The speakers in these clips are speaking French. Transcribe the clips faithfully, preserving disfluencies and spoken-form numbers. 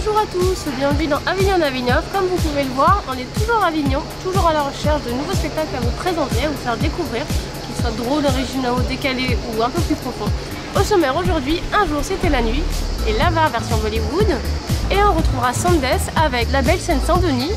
Bonjour à tous, bienvenue dans Avignon Avignon. Comme vous pouvez le voir, on est toujours à Avignon, toujours à la recherche de nouveaux spectacles à vous présenter, à vous faire découvrir, qu'ils soient drôles, originaux, décalés ou un peu plus profonds. Au sommaire aujourd'hui, Un jour c'était la nuit et l'Avare version Bollywood. Et on retrouvera Sandes avec La belle scène Saint-Denis.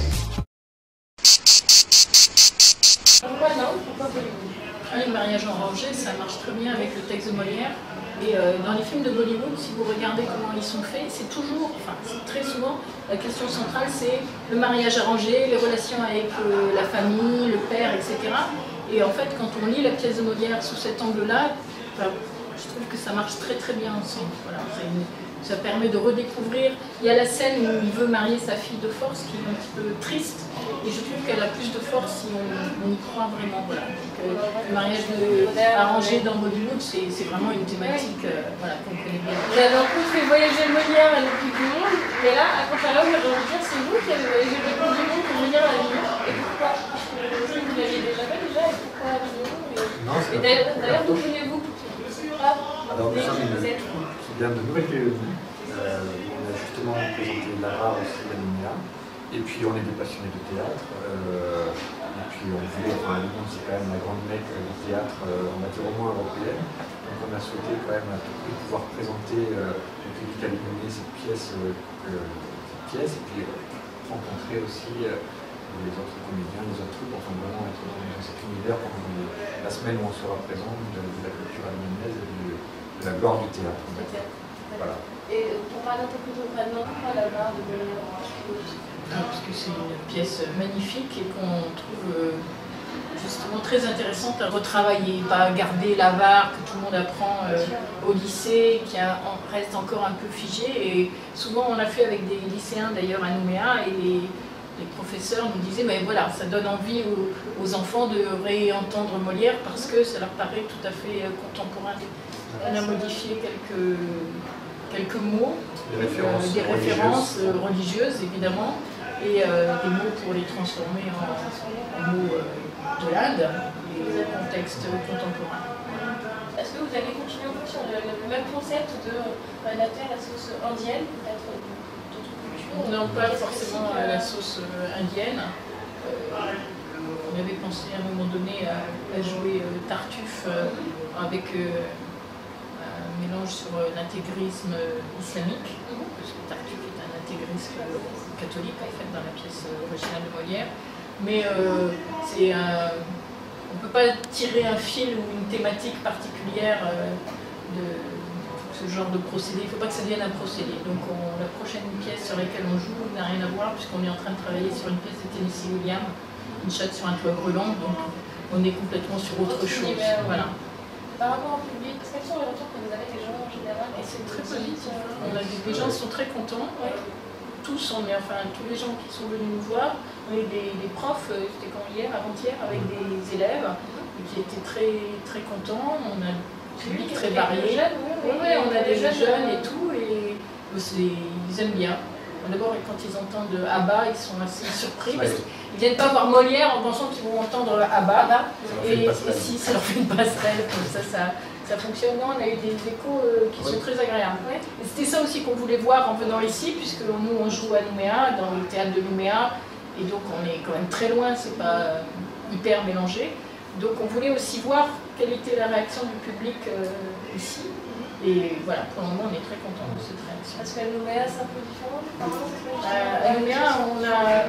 Pourquoi non? Pourquoi Bollywood? Ah, le mariage arrangé, ça marche très bien avec le texte de Molière. Et euh, dans les films de Bollywood, si vous regardez comment ils sont faits, c'est toujours, enfin très souvent, la question centrale c'est le mariage arrangé, les relations avec euh, la famille, le père, et cetera. Et en fait, quand on lit la pièce de Molière sous cet angle-là, enfin, je trouve que ça marche très très bien ensemble. Voilà, une, ça permet de redécouvrir. Il y a la scène où il veut marier sa fille de force, qui est un petit peu triste, et je trouve qu'elle a plus de force si on, on y croit vraiment. Voilà. Donc, euh, le mariage de, arrangé dans Bollywood, c'est vraiment une thématique euh, voilà, qu'on connaît bien. Vous avez en plus fait voyager le Molière à l'autre bout du monde, mais là, à contrario, j'ai envie de dire, c'est vous qui avez voyagé le bout du monde pour venir à Avignon. Et pourquoi? Vous l'aviez déjà fait déjà, et pourquoi Avignon? Et d'ailleurs, d'où venez-vous? Alors nous sommes une équipe qui vient de Nouvelle-Calédonie. Euh, on a justement présenté l'Avare aussi à Nouméa. Et puis on est des passionnés de théâtre. Euh, et puis on voulait, enfin Avignon c'est quand même la grande mecque du théâtre, euh, on va dire au moins européenne. Donc on a souhaité quand même à tout prix pouvoir présenter euh, au public avignonnais cette pièce, euh, euh, cette pièce et puis euh, rencontrer aussi euh, les autres comédiens, les autres troupes, enfin vraiment être dans cet univers pendant la semaine où on sera présent de, de la culture avignonnaise et de, de la gloire du théâtre. Voilà. Et pour parler un peu plus concrètement, pourquoi l'Avare de Molière? Ah, parce que c'est une pièce magnifique et qu'on trouve justement très intéressante à retravailler, pas garder l'Avare que tout le monde apprend euh, au lycée, qui a, en, reste encore un peu figé. Et souvent on l'a fait avec des lycéens d'ailleurs à Nouméa, et les, les professeurs nous disaient mais voilà, ça donne envie aux, aux enfants de réentendre Molière parce que ça leur paraît tout à fait contemporain. On a modifié quelques, quelques mots, des références, euh, des références religieuses, religieuses évidemment, et euh, des mots pour les transformer en, en mots euh, de l'Inde et de contexte contemporain. Est-ce que vous allez continuer sur le, le même concept de adapter la sauce indienne, peut-être d'autres cultures? Non, pas forcément à la sauce indienne. Euh, on avait pensé à un moment donné à, à jouer euh, Tartuffe euh, avec euh, un mélange sur euh, l'intégrisme islamique, parce que Tartuffe est un intégrisme catholique en fait dans la pièce originale de Molière. Mais euh, c'est un, on ne peut pas tirer un fil ou une thématique particulière euh, de ce genre de procédé. Il ne faut pas que ça devienne un procédé. Donc on, la prochaine pièce sur laquelle on joue n'a rien à voir puisqu'on est en train de travailler sur une pièce de Tennessee Williams, Une chatte sur un toit brûlant. Donc on est complètement sur autre chose. Voilà. Par rapport au public, quels sont les retours que vous avez des gens en général? C'est très positif. On a des, les gens sont très contents. Ouais. Tous, on est, enfin tous les gens qui sont venus nous voir, on a eu des, des profs, c'était quand hier, avant-hier, avec des élèves qui étaient très très contents. On a un public très varié. Oui, oui, on a des jeunes, jeunes et tout, et ils aiment bien. D'abord, quand ils entendent Abba, ils sont assez surpris parce qu'ils ne viennent pas voir Molière en pensant qu'ils vont entendre Abba. Et, et si ça leur fait une passerelle, comme ça, ça, ça fonctionne. Non, on a eu des échos euh, qui oui. sont très agréables. Ouais. Et c'était ça aussi qu'on voulait voir en venant ici, puisque nous on joue à Nouméa, dans le théâtre de Nouméa, et donc on est quand même très loin, c'est pas hyper mélangé. Donc on voulait aussi voir quelle était la réaction du public euh, ici. Et voilà, pour le moment on est très content de cette réaction. Parce qu'à Nouméa c'est un peu différent? euh, À Nouméa on a...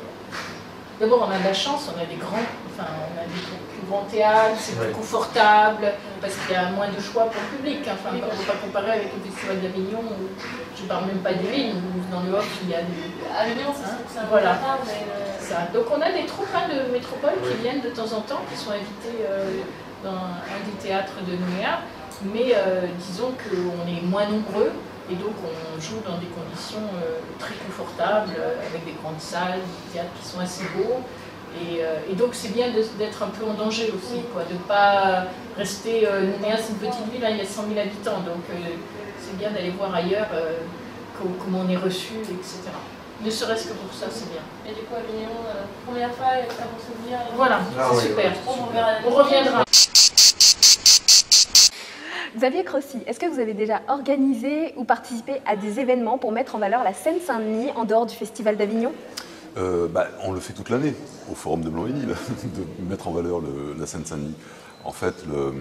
D'abord on a de la chance, on a des grands, enfin on a des plus grands théâtres, c'est plus confortable, parce qu'il y a moins de choix pour le public. Enfin, on ne peut pas comparer avec le Festival d'Avignon, où je ne parle même pas des villes, où dans le off il y a des... Avignon, c'est hein, ça. Voilà. Ça. Donc on a des troupes hein, de métropole qui viennent de temps en temps, qui sont invités euh, dans un des théâtres de Nouméa, mais euh, disons qu'on est moins nombreux. Et donc on joue dans des conditions euh, très confortables, euh, avec des grandes salles, des théâtres qui sont assez beaux. Et, euh, et donc c'est bien d'être un peu en danger aussi, quoi, de ne pas rester... Euh, Nouméa c'est une petite ville, hein, il y a cent mille habitants, donc euh, c'est bien d'aller voir ailleurs euh, comment on est reçu, et cetera. Ne serait-ce que pour ça, c'est bien. Et du coup Avignon, euh, première fois, ça va se souvenir. Voilà, ah, c'est oui, super. Oui, on, on reviendra. Xavier Crossi, est-ce que vous avez déjà organisé ou participé à des événements pour mettre en valeur la Seine-Saint-Denis en dehors du Festival d'Avignon? euh, bah, On le fait toute l'année au Forum de Blanc-Ménil, de mettre en valeur le, la Seine-Saint-Denis. En fait, le,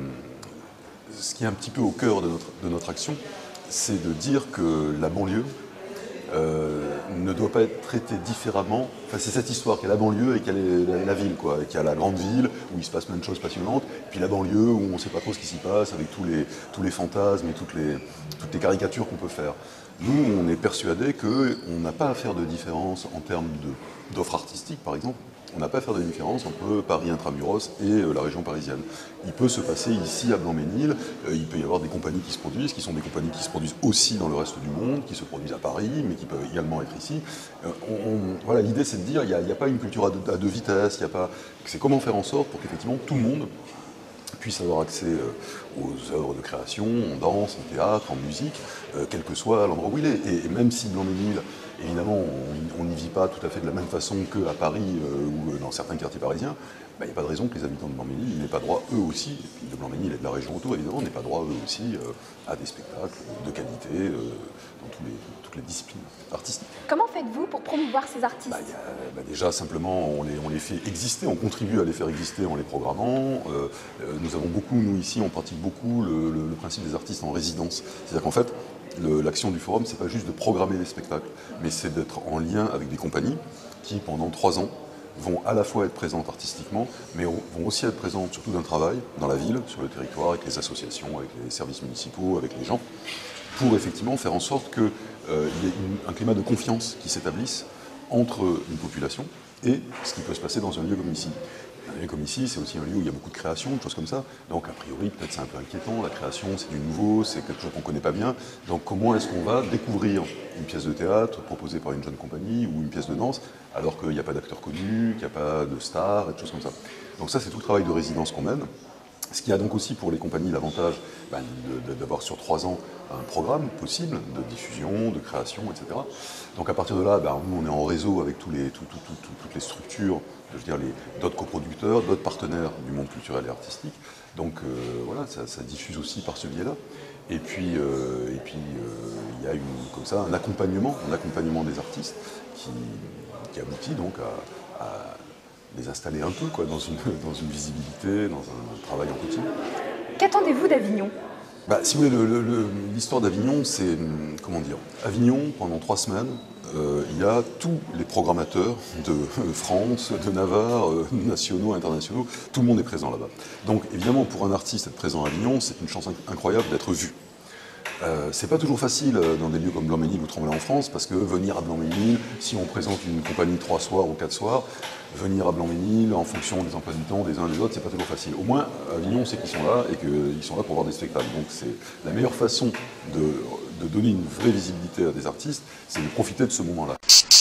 ce qui est un petit peu au cœur de notre, de notre action, c'est de dire que la banlieue euh, ne doit pas être traitée différemment. Enfin, c'est cette histoire qu'il y a la banlieue et qu'il y a la, la ville, quoi, et qu'il y a la grande ville où il se passe plein de choses passionnantes, et puis la banlieue où on ne sait pas trop ce qui s'y passe, avec tous les, tous les fantasmes et toutes les, toutes les caricatures qu'on peut faire. Nous, on est persuadés qu'on n'a pas à faire de différence en termes d'offres artistiques, par exemple. On n'a pas à faire de différence entre Paris intramuros et euh, la région parisienne. Il peut se passer ici à Blanc-Ménil, euh, il peut y avoir des compagnies qui se produisent, qui sont des compagnies qui se produisent aussi dans le reste du monde, qui se produisent à Paris, mais qui peuvent également être ici. Euh, on, on, voilà, l'idée c'est de dire qu'il n'y a, a pas une culture à deux, à deux vitesses, il y a pas, c'est comment faire en sorte pour qu'effectivement tout le monde puisse avoir accès euh, aux œuvres de création, en danse, en théâtre, en musique, euh, quel que soit l'endroit où il est. Et, et même si Blanc-Ménil, évidemment, on n'y vit pas tout à fait de la même façon qu'à Paris euh, ou dans certains quartiers parisiens, il n'y a pas de raison que les habitants de Blanc-Ménil n'aient pas droit, eux aussi, de Blanc-Ménil et de la région autour, évidemment, n'aient pas droit, eux aussi, euh, à des spectacles de qualité euh, dans tous les, toutes les disciplines artistiques. Comment faites-vous pour promouvoir ces artistes? bah, y a, bah, Déjà, simplement, on les, on les fait exister, on contribue à les faire exister en les programmant. Euh, nous avons beaucoup, nous ici, on pratique beaucoup le, le, le principe des artistes en résidence. C'est-à-dire qu'en fait, l'action du forum, c'est pas juste de programmer des spectacles, mais c'est d'être en lien avec des compagnies qui, pendant trois ans, vont à la fois être présentes artistiquement, mais vont aussi être présentes surtout d'un travail dans la ville, sur le territoire, avec les associations, avec les services municipaux, avec les gens, pour effectivement faire en sorte qu'il euh, y ait une, un climat de confiance qui s'établisse entre une population et ce qui peut se passer dans un lieu comme ici. Un lieu comme ici, c'est aussi un lieu où il y a beaucoup de création, de choses comme ça. Donc, a priori, peut-être c'est un peu inquiétant. La création, c'est du nouveau, c'est quelque chose qu'on ne connaît pas bien. Donc, comment est-ce qu'on va découvrir une pièce de théâtre proposée par une jeune compagnie ou une pièce de danse, alors qu'il n'y a pas d'acteurs connus, qu'il n'y a pas de stars, et des choses comme ça. Donc ça, c'est tout le travail de résidence qu'on mène. Ce qui a donc aussi pour les compagnies l'avantage ben, d'avoir sur trois ans un programme possible de diffusion, de création, et cetera. Donc à partir de là, ben, nous on est en réseau avec tous les, tout, tout, tout, tout, toutes les structures, je veux dire d'autres coproducteurs, d'autres partenaires du monde culturel et artistique. Donc euh, voilà, ça, ça diffuse aussi par ce biais-là. Et puis euh, et puis il euh, y a une, comme ça un accompagnement, un accompagnement des artistes qui, qui aboutit donc à, à les installer un peu quoi, dans, une, dans une visibilité, dans un travail en continu. Qu'attendez-vous d'Avignon? Bah, si vous voulez, l'histoire d'Avignon, c'est, comment dire, Avignon, pendant trois semaines, euh, il y a tous les programmateurs de France, de Navarre, euh, nationaux, internationaux, tout le monde est présent là-bas. Donc évidemment, pour un artiste, être présent à Avignon, c'est une chance incroyable d'être vu. Euh, c'est pas toujours facile dans des lieux comme Blanc-Ménil ou Tremblay en France, parce que venir à Blanc-Ménil, si on présente une compagnie trois soirs ou quatre soirs, venir à Blanc-Ménil en fonction des emplois du temps des uns et des autres, c'est pas toujours facile. Au moins, à Avignon, c'est qu'ils sont là et qu'ils sont là pour voir des spectacles. Donc c'est la meilleure façon de, de donner une vraie visibilité à des artistes, c'est de profiter de ce moment-là.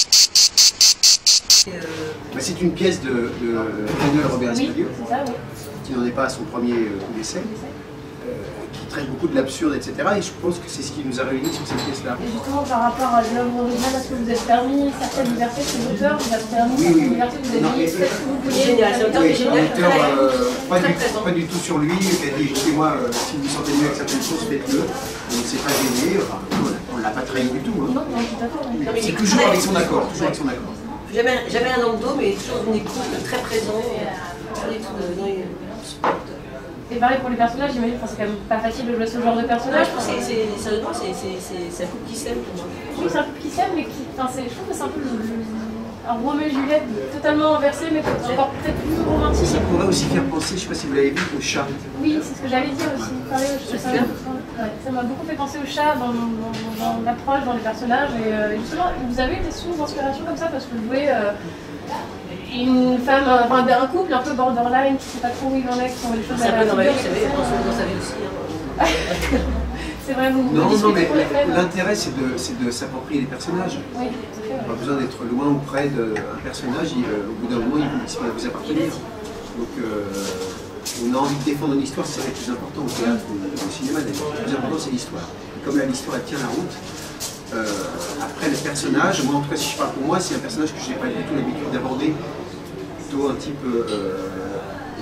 Bah, c'est une pièce de, de Daniel Robert Escalier, oui, c'est ça, oui. qui n'en est pas à son premier coup d'essai. Qui traite beaucoup de l'absurde, et cetera. Et je pense que c'est ce qui nous a réunis sur cette pièce-là. Et justement, par rapport à l'œuvre originale, est-ce que vous avez permis certaines libertés chez l'auteur? Vous avez permis oui, certaines oui. libertés? Vous avez non, dit ce que vous vouliez? Génial, c'est auteur oui, génial. l'auteur, euh, pas, du, pas du tout sur lui, qui a dit écoutez-moi, euh, si vous vous sentez mieux avec certaines choses, faites-le. Donc c'est pas gêné, enfin, on ne l'a pas trahi du tout. Hein. Non, non, tout à fait. Oui. C'est toujours avec son accord, toujours avec son accord. Jamais, jamais un angle d'eau, mais toujours une écoute très présent. On est tout dans les Et pareil pour les personnages, j'imagine, c'est quand même pas facile de jouer ce genre de personnage. je pense que c'est un couple qui s'aime pour moi. Oui, c'est un couple qui s'aime, mais qui, enfin, je trouve que c'est un peu le, le, un Roméo et Juliette totalement inversé, mais encore peut-être plus romantique. Ça pourrait aussi faire penser, je ne sais pas si vous l'avez vu, au chat. Oui, c'est ce que j'allais dire aussi. Pareil, je, ça m'a ouais, beaucoup fait penser au chat dans, dans, dans l'approche, dans les personnages. Et euh, justement, vous avez des sources d'inspiration comme ça parce que vous jouez euh, une femme, enfin un couple un peu borderline qui ne sait pas trop où il en est, qui sont des choses à la figure. C'est un peu dans ma vie, vous savez, dans sa vie aussi. Hein. C'est vrai, vous, vous Non, non, mais les l'intérêt c'est de, de s'approprier les personnages. Oui, tout à fait. Pas besoin d'être loin ou près d'un personnage, il, euh, au bout d'un moment il, il va vous appartenir. Donc euh, on a envie de défendre une histoire, c'est ça le plus important au théâtre ou au cinéma d'ailleurs. Le plus important c'est l'histoire. Comme là l'histoire elle tient la route, euh, après le personnage, moi en tout cas si je parle pour moi, c'est un personnage que je n'ai pas du tout l'habitude d'aborder, plutôt un type, euh, un type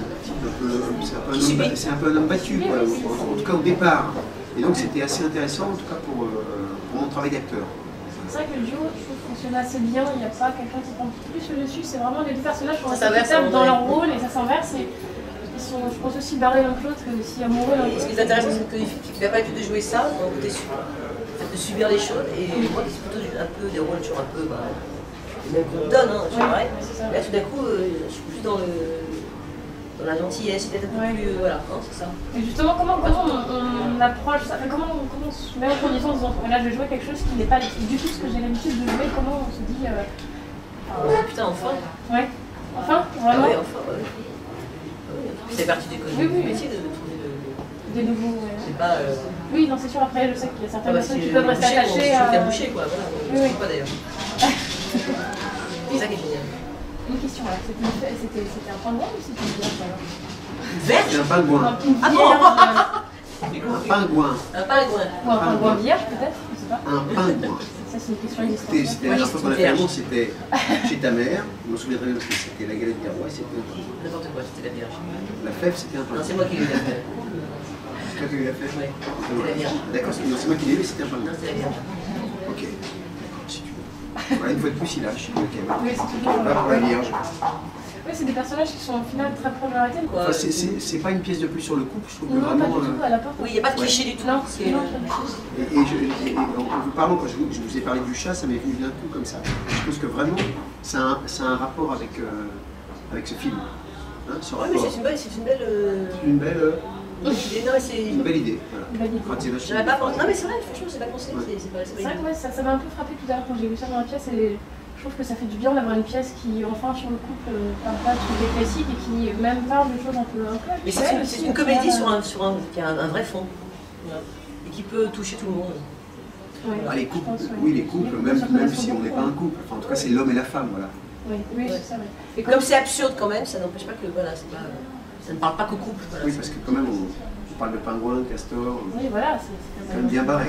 peu, c'est un peu un homme, c'est un peu un homme battu, quoi, en, en tout cas au départ. Et donc c'était assez intéressant, en tout cas pour, euh, pour mon travail d'acteur. C'est vrai que le duo, je trouve, fonctionne assez bien. Il n'y a pas quelqu'un qui prend plus le dessus. C'est vraiment les deux personnages sont assez acceptables dans leur rôle et ça s'inverse. Et ils sont, je pense, aussi barrés l'un que l'autre, aussi amoureux l'un que l'autre. Ce qui est intéressant, c'est que les filles qui n'ont pas l'habitude de jouer ça, ont un côté de subir les choses. Et moi, qui suis plutôt un peu des rôles toujours un peu, bah, même qu'on me donne, hein, c'est vrai. Là, tout d'un coup, euh, je suis plus dans le. dans la gentillesse, peut-être un peu ouais. plus. Euh, voilà, hein, c'est ça. Et justement, comment, comment on, on approche ça, enfin, comment, on, comment on se met en condition en disant là je vais jouer quelque chose qui n'est pas du tout ce que j'ai l'habitude de jouer, comment on se dit. Euh, oh, euh, putain, enfin Ouais, enfin, vraiment. Ah ouais, enfin, ouais. C'est partie du, oui, oui, métier de, de trouver de, des nouveaux. Ouais. C'est pas. Euh... Oui, non, c'est sûr, après, je sais qu'il y a certaines ah bah, personnes si qui peuvent rester attachées à. C'est boucher, quoi, voilà. Oui, oui. Pas d'ailleurs. C'est ça qui est génial. Une question là, c'était un pingouin ou c'était une vierge alors? Vierge? C'est un pingouin. Un Un pingouin. Un pingouin. Ou un pingouin vierge peut-être, je sais pas. Un pingouin. Ça c'est une question existentielle. C'était la dernière fois qu'on a fait l'amour, c'était chez ta mère. Je me souviens très bien parce que c'était la galette des rois, c'était un pingouin. N'importe quoi, c'était la vierge. La fève, c'était un pingouin. Non, c'est moi qui l'ai eu la fève. C'est toi qui l'as eu la fève? Oui, c'était la vierge. D'accord, c'est moi qui l'ai eu, c'était un pingouin. Non, c'était la vierge. Ok. Si tu veux. Voilà, une fois de plus, il lâche. Ok, oui, c'est toujours là pour la vierge. Oui, c'est des personnages qui sont au final très proches de la réalité. Enfin, c'est pas une pièce de plus sur le couple, je trouve que non, vraiment. Pas du tout, elle apporte. Oui, il n'y a pas de cliché ouais. du tout. Non, c'est non, et, et, je, et en vous parlant, quand je vous, je vous ai parlé du chat, ça m'est venu d'un coup comme ça. Je pense que vraiment, ça a un, ça a un rapport avec, euh, avec ce film. Hein, ce oui, mais c'est une belle. C'est une belle. Euh... Une belle. Euh... Non, c'est une belle idée. Voilà. Une belle idée. J'avais pas pensé. Non, mais c'est vrai, franchement, c'est pas pensé. Ouais. C'est vrai que ouais, ça m'a un peu frappé tout à l'heure quand j'ai vu ça dans la pièce. Et je trouve que ça fait du bien d'avoir une pièce qui, enfin, sur le couple, euh, parle pas de trucs des classiques et qui même parle de choses un peu. Un peu mais c'est une, une, une comédie sur un, sur un, qui a un, un vrai fond. Voilà. Et qui peut toucher tout le monde. Ouais, ah, les couples, pense, ouais. oui, les couples, même, même si on n'est pas un couple. Enfin, en tout cas, c'est l'homme et la femme, voilà. Oui, oui, ouais. c'est ça. Ouais. Et comme c'est absurde quand même, ça n'empêche pas que voilà, pas, ça ne parle pas qu'au couple. Voilà, oui, parce que quand même, on, on parle de pingouins, de castors. Oui, voilà, c'est quand même bien barré.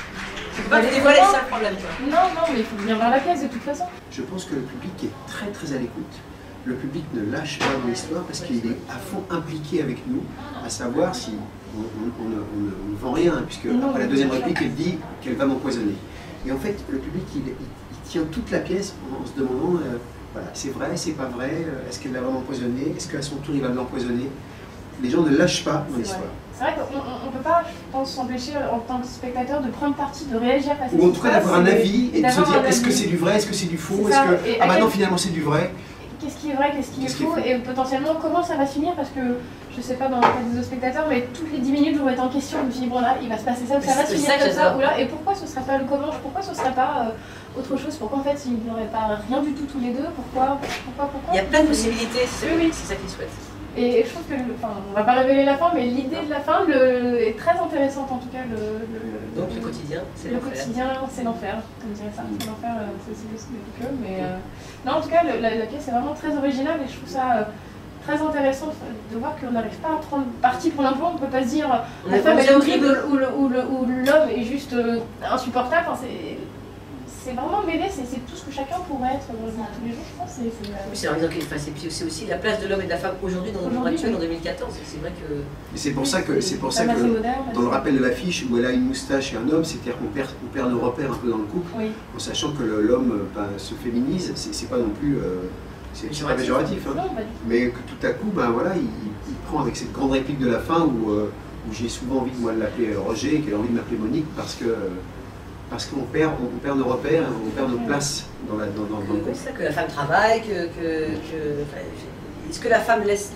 Tu peux pas te dévoiler, c'est ça le problème, toi. Non, non, mais il faut venir voir la pièce de toute façon. Je pense que le public est très très à l'écoute. Le public ne lâche pas dans l'histoire parce qu'il est à fond impliqué avec nous, à savoir si on, on, on, on, on ne vend rien, puisque non, après la deuxième réplique, elle dit qu'elle va m'empoisonner. Et en fait, le public, il, il, il tient toute la pièce en se demandant, euh, voilà, c'est vrai, c'est pas vrai, est-ce qu'elle va vraiment empoisonner, est-ce qu'à son tour il va l'empoisonner. Les gens ne lâchent pas dans l'histoire. C'est vrai qu'on ne peut pas, je pense, s'empêcher en tant que spectateur de prendre parti, de réagir à cette Ou en tout cas d'avoir un avis et de se dire est-ce que c'est du vrai, est-ce que c'est du faux, est-ce que et ah bah non finalement c'est du vrai. Qu'est-ce qui est vrai, qu'est-ce qui est faux, et potentiellement comment ça va finir, parce que je sais pas dans le cas des autres spectateurs, mais toutes les dix minutes je vais être en question, je me dis bon là il va se passer ça ou ça va se finir comme ça ou là, et pourquoi ce serait pas le comment, pourquoi ce serait pas euh, autre chose, pourquoi en fait il n'y aurait pas rien du tout tous les deux, pourquoi, pourquoi, pourquoi. Il y a plein de possibilités, c'est oui, oui. ça qu'ils souhaitent. Et je trouve que, enfin, on va pas révéler la fin, mais l'idée de la fin le, est très intéressante en tout cas. Le, le, Donc le quotidien, c'est l'enfer. Le quotidien, c'est l'enfer, comme dirait ça. C'est l'enfer, c'est aussi le que, mais euh, non, en tout cas, le, la, la pièce est vraiment très originale et je trouve ça euh, très intéressant de voir qu'on n'arrive pas à prendre parti pour l'implant. On peut pas se dire on la femme est horrible ou l'homme est juste euh, insupportable. Enfin, c'est c'est vraiment mêlé, c'est tout ce que chacun pourrait être dans tous les jours, je pense. Oui, c'est enfin, aussi la place de l'homme et de la femme aujourd'hui dans notre monde actuel, en deux mille quatorze. C'est vrai que. C'est pour ça que, c'est pour ça que moderne, dans le rappel de l'affiche où elle a une moustache et un homme, c'est-à-dire qu'on perd, on perd nos repères un peu dans le couple, oui. En sachant que l'homme ben, se féminise, c'est pas non plus. Euh, c'est pas péjoratif, hein. Non, mais que tout à coup, ben, voilà, il, il prend avec cette grande réplique de la fin où, euh, où j'ai souvent envie de moi de l'appeler Roger et qu'elle a envie de m'appeler Monique parce que. Parce qu'on perd, on perd nos repères, on perd nos places dans, la, dans, dans, dans le couple. C'est ça, que la femme travaille, que... que, que enfin, est-ce que la femme laisse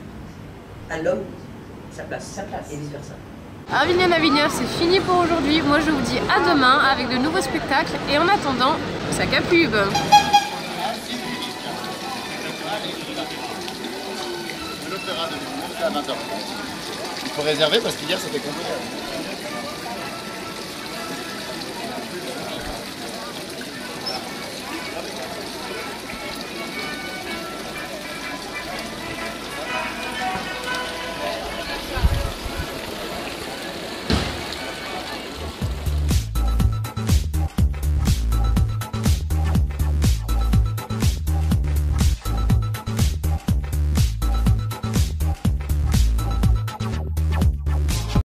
à l'homme sa place, sa place, et vice versa. Avignon Avignon, c'est fini pour aujourd'hui. Moi je vous dis à demain avec de nouveaux spectacles et en attendant, sac à pub. Il faut réserver parce qu'hier c'était complet.